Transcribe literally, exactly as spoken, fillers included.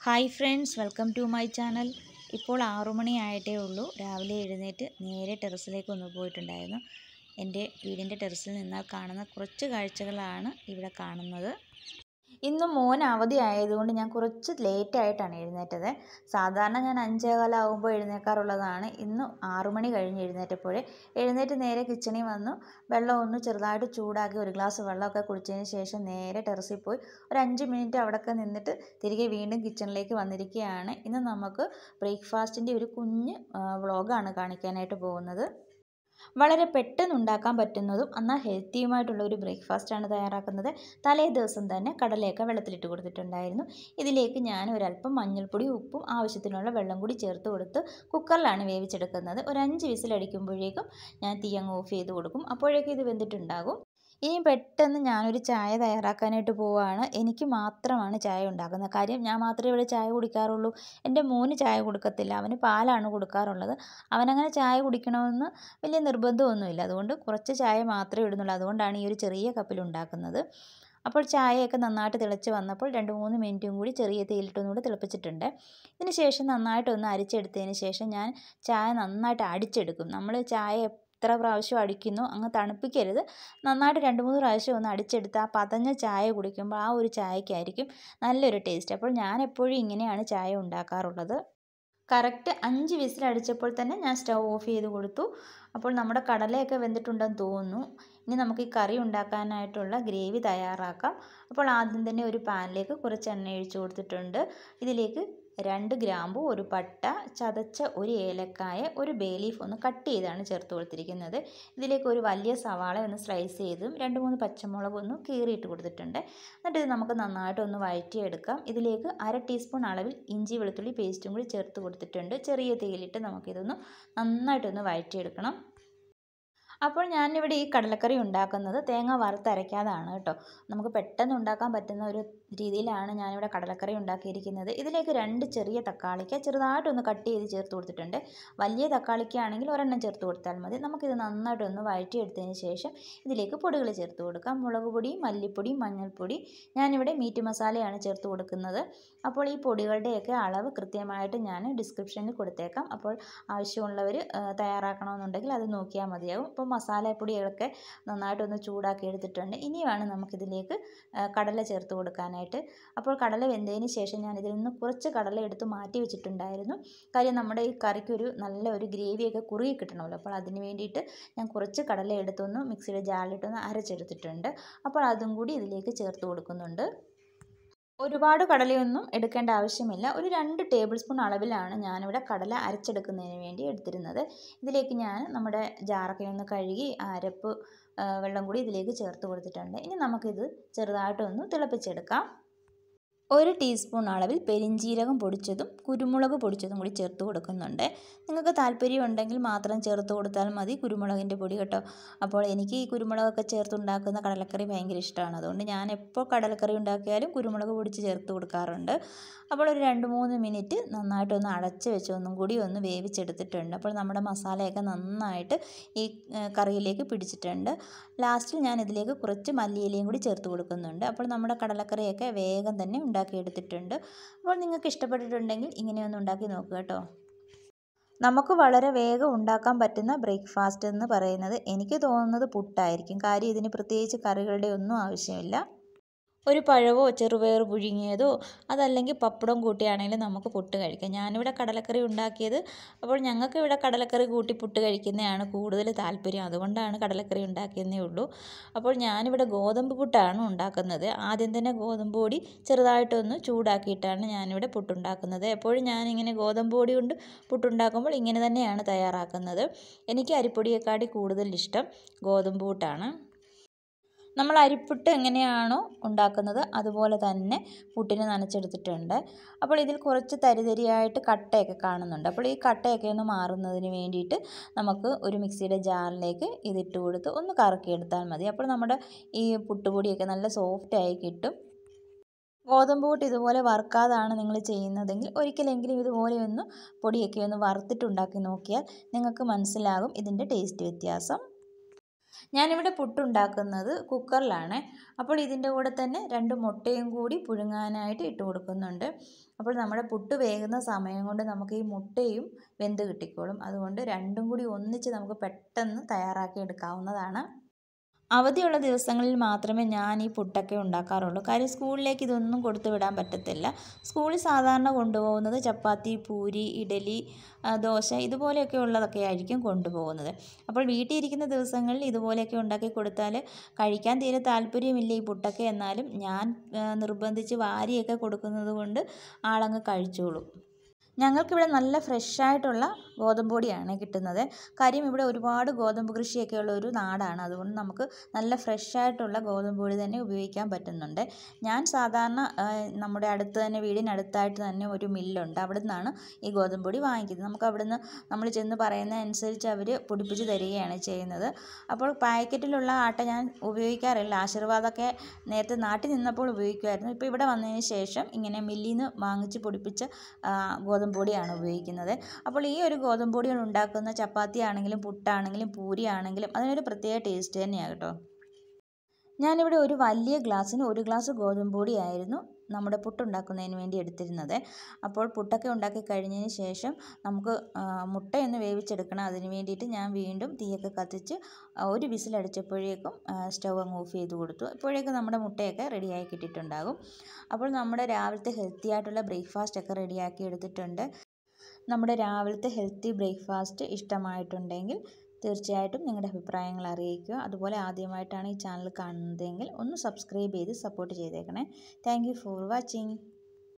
Hi friends, welcome to my channel. ഇപ്പോൾ ആറു മണി ആയിട്ടേ ഉള്ളൂ. രാവിലെ എഴുന്നേറ്റ് നേരെ ടെറസിലേക്ക് ഒന്ന് പോയിട്ടുണ്ടായിരുന്നു. എൻ്റെ വീടിൻ്റെ ടെറസിൽ നിന്നാൽ കാണുന്ന കുറച്ച് കാഴ്ചകളാണ് ഇവിടെ കാണുന്നത്. ഇന്ന് മോൻ അവധി ആയതുകൊണ്ട് ഞാൻ കുറച്ച് ലേറ്റായിട്ടാണ് എഴുന്നേറ്റത്. സാധാരണ ഞാൻ അഞ്ചേകാലാകുമ്പോൾ എഴുന്നേൽക്കാറുള്ളതാണ്. ഇന്ന് ആറു മണി കഴിഞ്ഞ് എഴുന്നേറ്റപ്പോഴേ എഴുന്നേറ്റ് നേരെ കിച്ചണിൽ വന്നു വെള്ളം ഒന്ന് ചെറുതായിട്ട് ചൂടാക്കി ഒരു ഗ്ലാസ് വെള്ളമൊക്കെ കുടിച്ചതിന് ശേഷം നേരെ ടെറസിൽ പോയി ഒരു അഞ്ച് മിനിറ്റ് അവിടെയൊക്കെ നിന്നിട്ട് തിരികെ വീണ്ടും കിച്ചണിലേക്ക് വന്നിരിക്കുകയാണ്. ഇന്ന് നമുക്ക് ബ്രേക്ക്ഫാസ്റ്റിൻ്റെ ഒരു കുഞ്ഞ് വ്ളോഗാണ് കാണിക്കാനായിട്ട് പോകുന്നത്. വളരെ പെട്ടെന്ന് ഉണ്ടാക്കാൻ പറ്റുന്നതും എന്നാൽ ഹെൽത്തിയുമായിട്ടുള്ള ഒരു ബ്രേക്ക്ഫാസ്റ്റാണ് തയ്യാറാക്കുന്നത്. തലേ ദിവസം തന്നെ കടലയൊക്കെ വെള്ളത്തിലിട്ട് കൊടുത്തിട്ടുണ്ടായിരുന്നു. ഇതിലേക്ക് ഞാൻ ഒരല്പം മഞ്ഞൾപ്പൊടി, ഉപ്പും ആവശ്യത്തിനുള്ള വെള്ളം കൂടി ചേർത്ത് കൊടുത്ത് കുക്കറിലാണ് വേവിച്ചെടുക്കുന്നത്. ഒരു അഞ്ച് വിസിലടിക്കുമ്പോഴേക്കും ഞാൻ തീ അങ്ങ് ഓഫ് ചെയ്ത് കൊടുക്കും. അപ്പോഴേക്കും ഇത് വെന്തിട്ടുണ്ടാകും. ഇനി പെട്ടെന്ന് ഞാനൊരു ചായ തയ്യാറാക്കാനായിട്ട് പോവുകയാണ്. എനിക്ക് മാത്രമാണ് ചായ ഉണ്ടാക്കുന്നത്. കാര്യം ഞാൻ മാത്രമേ ഇവിടെ ചായ കുടിക്കാറുള്ളൂ. എൻ്റെ മോന് ചായ കൊടുക്കത്തില്ല, അവന് പാലാണ് കൊടുക്കാറുള്ളത്. അവനങ്ങനെ ചായ കുടിക്കണമെന്ന് വലിയ നിർബന്ധമൊന്നുമില്ല. അതുകൊണ്ട് കുറച്ച് ചായ മാത്രമേ ഇടുന്നുള്ളൂ. അതുകൊണ്ടാണ് ഈ ഒരു ചെറിയ കപ്പിൽ ഉണ്ടാക്കുന്നത്. അപ്പോൾ ചായയൊക്കെ നന്നായിട്ട് തിളച്ച് വന്നപ്പോൾ രണ്ട് മൂന്ന് മിനിറ്റും കൂടി ചെറിയ തീയിലിട്ടൊന്നും കൂടി തിളപ്പിച്ചിട്ടുണ്ട്. ഇതിന് ശേഷം നന്നായിട്ടൊന്ന് അരിച്ചെടുത്തതിന് ശേഷം ഞാൻ ചായ നന്നായിട്ട് അടിച്ചെടുക്കും. നമ്മൾ ചായ എത്ര പ്രാവശ്യം അടിക്കുന്നു അങ്ങ് തണുപ്പിക്കരുത്. നന്നായിട്ട് രണ്ട് മൂന്ന് പ്രാവശ്യം ഒന്ന് അടിച്ചെടുത്ത് ആ പതഞ്ഞ ചായ കുടിക്കുമ്പോൾ ആ ഒരു ചായക്കായിരിക്കും നല്ലൊരു ടേസ്റ്റ്. അപ്പോൾ ഞാൻ എപ്പോഴും ഇങ്ങനെയാണ് ചായ ഉണ്ടാക്കാറുള്ളത്. കറക്റ്റ് അഞ്ച് വിസിലടിച്ചപ്പോൾ തന്നെ ഞാൻ സ്റ്റൗ ഓഫ് ചെയ്ത് കൊടുത്തു. അപ്പോൾ നമ്മുടെ കടലയൊക്കെ വെന്തിട്ടുണ്ടെന്ന് തോന്നുന്നു. ഇനി നമുക്ക് ഈ കറി ഉണ്ടാക്കാനായിട്ടുള്ള ഗ്രേവി തയ്യാറാക്കാം. അപ്പോൾ ആദ്യം തന്നെ ഒരു പാനിലേക്ക് കുറച്ച് എണ്ണ ഒഴിച്ച് കൊടുത്തിട്ടുണ്ട്. ഇതിലേക്ക് രണ്ട് ഗ്രാമ്പു, ഒരു പട്ട, ചതച്ച ഒരു ഏലക്കായ, ഒരു ബേ ലീഫ് ഒന്ന് കട്ട് ചെയ്താണ് ചേർത്ത് കൊടുത്തിരിക്കുന്നത്. ഇതിലേക്ക് ഒരു വലിയ സവാള ഒന്ന് സ്ലൈസ് ചെയ്തും രണ്ട് മൂന്ന് പച്ചമുളക് ഒന്ന് കീറിയിട്ട് കൊടുത്തിട്ടുണ്ട്. എന്നിട്ട് ഇത് നമുക്ക് നന്നായിട്ടൊന്ന് വഴറ്റിയെടുക്കാം. ഇതിലേക്ക് അര ടീസ്പൂൺ അളവിൽ ഇഞ്ചി വെളുത്തുള്ളി പേസ്റ്റും കൂടി ചേർത്ത് കൊടുത്തിട്ടുണ്ട്. ചെറിയ തീയിലിട്ട് നമുക്കിതൊന്ന് നന്നായിട്ടൊന്ന് വഴറ്റിയെടുക്കണം. അപ്പോൾ ഞാനിവിടെ ഈ കടലക്കറി ഉണ്ടാക്കുന്നത് തേങ്ങ വറുത്തരയ്ക്കാതാണ് കേട്ടോ. നമുക്ക് പെട്ടെന്ന് ഉണ്ടാക്കാൻ പറ്റുന്ന ഒരു രീതിയിലാണ് ഞാനിവിടെ കടലക്കറി ഉണ്ടാക്കിയിരിക്കുന്നത്. ഇതിലേക്ക് രണ്ട് ചെറിയ തക്കാളിക്ക ചെറുതായിട്ടൊന്ന് കട്ട് ചെയ്ത് ചേർത്ത് കൊടുത്തിട്ടുണ്ട്. വലിയ തക്കാളിക്കാണെങ്കിൽ ഒരെണ്ണം ചേർത്ത് കൊടുത്താൽ മതി. നമുക്കിത് നന്നായിട്ടൊന്ന് വഴറ്റിയെടുത്തതിന് ശേഷം ഇതിലേക്ക് പൊടികൾ ചേർത്ത് കൊടുക്കാം. മുളക് പൊടി, മല്ലിപ്പൊടി, മഞ്ഞൾപ്പൊടി. ഞാനിവിടെ മീറ്റ് മസാലയാണ് ചേർത്ത് കൊടുക്കുന്നത്. അപ്പോൾ ഈ പൊടികളുടെയൊക്കെ അളവ് കൃത്യമായിട്ട് ഞാൻ ഡിസ്ക്രിപ്ഷനിൽ കൊടുത്തേക്കാം. അപ്പോൾ ആവശ്യമുള്ളവർ തയ്യാറാക്കണമെന്നുണ്ടെങ്കിൽ അത് നോക്കിയാൽ മതിയാകും. അപ്പോൾ മസാലപ്പൊടികളൊക്കെ നന്നായിട്ടൊന്ന് ചൂടാക്കി എടുത്തിട്ടുണ്ട്. ഇനിയാണ് നമുക്കിതിലേക്ക് കടല ചേർത്ത് കൊടുക്കാനായിട്ട്. അപ്പോൾ കടല വെന്തതിന് ശേഷം ഞാൻ ഇതിൽ നിന്ന് കുറച്ച് കടല എടുത്ത് മാറ്റി വെച്ചിട്ടുണ്ടായിരുന്നു. കാര്യം നമ്മുടെ ഈ കറിക്കൊരു നല്ല ഒരു ഗ്രേവിയൊക്കെ കുറുകി കിട്ടണമല്ലോ. അപ്പോൾ അതിന് വേണ്ടിയിട്ട് ഞാൻ കുറച്ച് കടല എടുത്തൊന്ന് മിക്സിയുടെ ജാറിലിട്ടൊന്ന് അരച്ചെടുത്തിട്ടുണ്ട്. അപ്പോൾ അതും കൂടി ഇതിലേക്ക് ചേർത്ത് കൊടുക്കുന്നുണ്ട്. ഒരുപാട് കടലയൊന്നും എടുക്കേണ്ട ആവശ്യമില്ല. ഒരു രണ്ട് ടേബിൾ സ്പൂൺ അളവിലാണ് ഞാനിവിടെ കടല അരച്ചെടുക്കുന്നതിന് വേണ്ടി എടുത്തിരുന്നത്. ഇതിലേക്ക് ഞാൻ നമ്മുടെ ജാറൊക്കെ ഒന്ന് കഴുകി അരപ്പ് വെള്ളം കൂടി ഇതിലേക്ക് ചേർത്ത് കൊടുത്തിട്ടുണ്ട്. ഇനി നമുക്കിത് ചെറുതായിട്ടൊന്ന് തിളപ്പിച്ചെടുക്കാം. ഒരു ടീസ്പൂൺ അളവിൽ പെരിഞ്ജീരകം പൊടിച്ചതും കുരുമുളക് പൊടിച്ചതും കൂടി ചേർത്ത് കൊടുക്കുന്നുണ്ട്. നിങ്ങൾക്ക് താല്പര്യം ഉണ്ടെങ്കിൽ മാത്രം ചേർത്ത് കൊടുത്താൽ മതി കുരുമുളകിൻ്റെ പൊടി കേട്ടോ. അപ്പോൾ എനിക്ക് ഈ കുരുമുളകൊക്കെ ചേർത്തുണ്ടാക്കുന്ന കടലക്കറി ഭയങ്കര ഇഷ്ടമാണ്. അതുകൊണ്ട് ഞാൻ എപ്പോൾ കടലക്കറി ഉണ്ടാക്കിയാലും കുരുമുളക് പൊടിച്ച് ചേർത്ത് കൊടുക്കാറുണ്ട്. അപ്പോൾ ഒരു രണ്ട് മൂന്ന് മിനിറ്റ് നന്നായിട്ടൊന്ന് അടച്ച് വെച്ച് ഒന്നും കൂടി ഒന്ന് വേവിച്ചെടുത്തിട്ടുണ്ട്. അപ്പോൾ നമ്മുടെ മസാലയൊക്കെ നന്നായിട്ട് ഈ കറിയിലേക്ക് പിടിച്ചിട്ടുണ്ട്. ലാസ്റ്റിൽ ഞാൻ ഇതിലേക്ക് കുറച്ച് മല്ലിയിലയും കൂടി ചേർത്ത് കൊടുക്കുന്നുണ്ട്. അപ്പോൾ നമ്മുടെ കടലക്കറിയൊക്കെ വേഗം തന്നെ ഉണ്ടാക്കിയെടുത്തിട്ടുണ്ട്. അപ്പോൾ നിങ്ങൾക്ക് ഇഷ്ടപ്പെട്ടിട്ടുണ്ടെങ്കിൽ ഇങ്ങനെയൊന്ന് ഉണ്ടാക്കി നോക്കുക കേട്ടോ. നമുക്ക് വളരെ വേഗം ഉണ്ടാക്കാൻ പറ്റുന്ന ബ്രേക്ക്ഫാസ്റ്റ് എന്ന് പറയുന്നത് എനിക്ക് തോന്നുന്നത് പുട്ടായിരിക്കും. കാര്യം ഇതിന് പ്രത്യേകിച്ച് കറികളുടെ ഒന്നും ആവശ്യമില്ല. ഒരു പഴവോ ചെറുപയർ പുഴുങ്ങിയതോ അതല്ലെങ്കിൽ പപ്പടം കൂട്ടിയാണെങ്കിലും നമുക്ക് പുട്ട് കഴിക്കാം. ഞാനിവിടെ കടലക്കറി ഉണ്ടാക്കിയത്. അപ്പോൾ ഞങ്ങൾക്ക് ഇവിടെ കടലക്കറി കൂട്ടി പുട്ട് കഴിക്കുന്നതാണ് കൂടുതൽ താല്പര്യം. അതുകൊണ്ടാണ് കടലക്കറി ഉണ്ടാക്കിയെന്നേ ഉള്ളൂ. അപ്പോൾ ഞാനിവിടെ ഗോതമ്പ് പുട്ടാണ് ഉണ്ടാക്കുന്നത്. ആദ്യം തന്നെ ഗോതമ്പ് പൊടി ചെറുതായിട്ടൊന്ന് ചൂടാക്കിയിട്ടാണ് ഞാനിവിടെ പുട്ടുണ്ടാക്കുന്നത്. എപ്പോഴും ഞാനിങ്ങനെ ഗോതമ്പ് പൊടി കൊണ്ട് പുട്ടുണ്ടാക്കുമ്പോൾ ഇങ്ങനെ തന്നെയാണ് തയ്യാറാക്കുന്നത്. എനിക്ക് അരിപ്പൊടിയെക്കാട്ടി കൂടുതൽ ഇഷ്ടം ഗോതമ്പ് പുട്ടാണ്. നമ്മൾ അരിപ്പുട്ട് എങ്ങനെയാണോ ഉണ്ടാക്കുന്നത് അതുപോലെ തന്നെ പുട്ടിന് നനച്ചെടുത്തിട്ടുണ്ട്. അപ്പോൾ ഇതിൽ കുറച്ച് തരിതരിയായിട്ട് കട്ടയൊക്കെ കാണുന്നുണ്ട്. അപ്പോൾ ഈ കട്ടയൊക്കെ ഒന്ന് മാറുന്നതിന് വേണ്ടിയിട്ട് നമുക്ക് ഒരു മിക്സിയുടെ ജാറിലേക്ക് ഇതിട്ട് കൊടുത്ത് ഒന്ന് കറക്കിയെടുത്താൽ മതി. അപ്പോൾ നമ്മുടെ ഈ പുട്ടുപൊടിയൊക്കെ നല്ല സോഫ്റ്റായി കിട്ടും. ഗോതമ്പ് പുട്ട് ഇതുപോലെ വറുക്കാതാണ് നിങ്ങൾ ചെയ്യുന്നതെങ്കിൽ ഒരിക്കലെങ്കിലും ഇതുപോലെ ഒന്ന് പൊടിയൊക്കെ ഒന്ന് വറുത്തിട്ടുണ്ടാക്കി നോക്കിയാൽ നിങ്ങൾക്ക് മനസ്സിലാകും ഇതിൻ്റെ ടേസ്റ്റ് വ്യത്യാസം. ഞാനിവിടെ പുട്ടുണ്ടാക്കുന്നത് കുക്കറിലാണ്. അപ്പോൾ ഇതിൻ്റെ കൂടെ തന്നെ രണ്ട് മുട്ടയും കൂടി പുഴുങ്ങാനായിട്ട് ഇട്ട് കൊടുക്കുന്നുണ്ട്. അപ്പോൾ നമ്മുടെ പുട്ട് വേകുന്ന സമയം കൊണ്ട് നമുക്ക് ഈ മുട്ടയും വെന്ത് കിട്ടിക്കോളും. അതുകൊണ്ട് രണ്ടും കൂടി ഒന്നിച്ച് നമുക്ക് പെട്ടെന്ന് തയ്യാറാക്കി എടുക്കാവുന്നതാണ്. അവധിയുള്ള ദിവസങ്ങളിൽ മാത്രമേ ഞാൻ ഈ പുട്ടൊക്കെ ഉണ്ടാക്കാറുള്ളൂ. കാര്യം സ്കൂളിലേക്ക് ഇതൊന്നും കൊടുത്തു വിടാൻ പറ്റത്തില്ല. സ്കൂളിൽ സാധാരണ കൊണ്ടുപോകുന്നത് ചപ്പാത്തി, പൂരി, ഇഡലി, ദോശ ഇതുപോലെയൊക്കെ ഉള്ളതൊക്കെ ആയിരിക്കും കൊണ്ടുപോകുന്നത്. അപ്പോൾ വീട്ടിൽ ഇരിക്കുന്ന ദിവസങ്ങളിൽ ഇതുപോലെയൊക്കെ ഉണ്ടാക്കി കൊടുത്താൽ കഴിക്കാൻ തീരെ താല്പര്യമില്ല ഈ പുട്ടൊക്കെ. എന്നാലും ഞാൻ നിർബന്ധിച്ച് വാരിയൊക്കെ കൊടുക്കുന്നത് കൊണ്ട് ആളങ്ങ് കഴിച്ചോളും. ഞങ്ങൾക്കിവിടെ നല്ല ഫ്രഷായിട്ടുള്ള ഗോതമ്പ് പൊടിയാണ് കിട്ടുന്നത്. കാര്യം ഇവിടെ ഒരുപാട് ഗോതമ്പ് കൃഷിയൊക്കെ ഉള്ള ഒരു നാടാണ്. അതുകൊണ്ട് നമുക്ക് നല്ല ഫ്രഷായിട്ടുള്ള ഗോതമ്പ് പൊടി തന്നെ ഉപയോഗിക്കാൻ പറ്റുന്നുണ്ട്. ഞാൻ സാധാരണ നമ്മുടെ അടുത്ത് തന്നെ വീടിനടുത്തായിട്ട് തന്നെ ഒരു മില്ലുണ്ട്. അവിടെ നിന്നാണ് ഈ ഗോതമ്പ് പൊടി വാങ്ങിക്കുന്നത്. നമുക്ക് അവിടെ നിന്ന് നമ്മൾ ചെന്ന് പറയുന്നതനുസരിച്ച് അവർ പൊടിപ്പിച്ച് തരികയാണ് ചെയ്യുന്നത്. അപ്പോൾ പാക്കറ്റിലുള്ള ആട്ട ഞാൻ ഉപയോഗിക്കാറില്ല. ആശീർവാദമൊക്കെ നേരത്തെ നാട്ടിൽ നിന്നപ്പോൾ ഉപയോഗിക്കുമായിരുന്നു. ഇപ്പോൾ ഇവിടെ വന്നതിന് ശേഷം ഇങ്ങനെ മില്ലിൽ നിന്ന് വാങ്ങിച്ച് പൊടിപ്പിച്ച ഗോതമ്പ് പൊടിയാണ് ഉപയോഗിക്കുന്നത്. അപ്പോൾ ഈ ഒരു ഗോതമ്പ് പൊടി ഉണ്ടാക്കുന്ന ചപ്പാത്തി ആണെങ്കിലും പുട്ടാണെങ്കിലും പൂരി ആണെങ്കിലും അതിനൊരു പ്രത്യേക ടേസ്റ്റ് തന്നെയാണ് കേട്ടോ. ഞാനിവിടെ ഒരു വലിയ ഗ്ലാസ്സിന് ഒരു ഗ്ലാസ് ഗോതമ്പ് പൊടിയായിരുന്നു നമ്മുടെ പുട്ടുണ്ടാക്കുന്നതിന് വേണ്ടി എടുത്തിരുന്നത്. അപ്പോൾ പുട്ടൊക്കെ ഉണ്ടാക്കി കഴിഞ്ഞതിന് ശേഷം നമുക്ക് മുട്ടയൊന്ന് വേവിച്ചെടുക്കണം. അതിന് വേണ്ടിയിട്ട് ഞാൻ വീണ്ടും തീയൊക്കെ കത്തിച്ച് ഒരു വിസിലടിച്ചപ്പോഴേക്കും സ്റ്റൗ അങ്ങ് ഓഫ് ചെയ്ത് കൊടുത്തു. അപ്പോഴേക്കും നമ്മുടെ മുട്ടയൊക്കെ റെഡിയായി കിട്ടിയിട്ടുണ്ടാകും. അപ്പോൾ നമ്മുടെ രാവിലത്തെ ഹെൽത്തി ആയിട്ടുള്ള ബ്രേക്ക്ഫാസ്റ്റ് ഒക്കെ റെഡിയാക്കി എടുത്തിട്ടുണ്ട്. നമ്മുടെ രാവിലത്തെ ഹെൽത്തി ബ്രേക്ക്ഫാസ്റ്റ് ഇഷ്ടമായിട്ടുണ്ടെങ്കിൽ തീർച്ചയായിട്ടും നിങ്ങളുടെ അഭിപ്രായങ്ങൾ അറിയിക്കുക. അതുപോലെ ആദ്യമായിട്ടാണ് ഈ ചാനൽ കാണുന്നതെങ്കിൽ ഒന്ന് സബ്സ്ക്രൈബ് ചെയ്ത് സപ്പോർട്ട് ചെയ്തേക്കണേ. Thank you for watching.